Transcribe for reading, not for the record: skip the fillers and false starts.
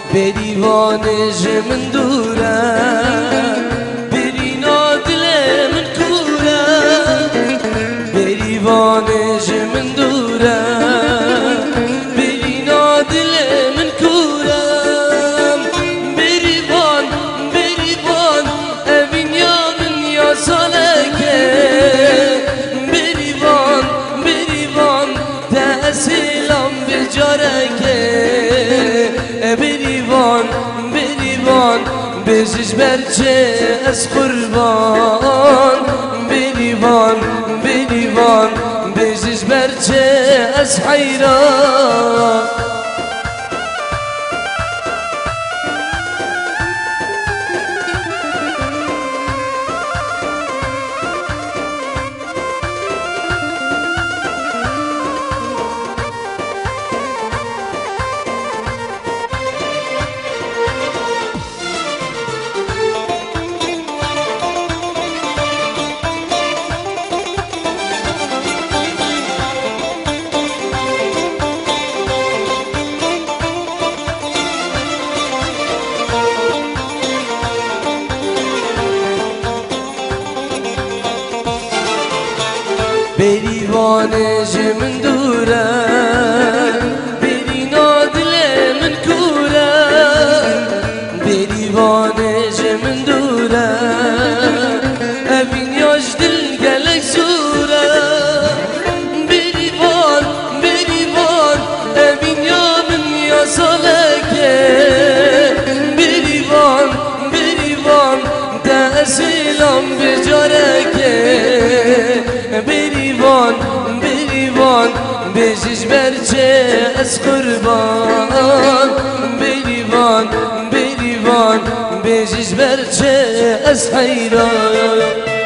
بریوانش من دوره برینا دل من کوره بریوانش من دوره برینا دل من کوره بریوان بریوان امین یا من یا سالکه بریوان بریوان تحصیلم بجارکه بریوان بریوان بزش برچه از قربان بریوان بریوان بزش برچه از حیران بریوانش من دوره برینا دل من کوره بریوانش من دوره ابینیاش دل گلک سوره بریوان بریوان ابینیا من یا سالکه بریوان بریوان تحصیلم بجارکه بریوان بریوان بزش برچه از قربان بریوان بریوان بزش برچه از حیران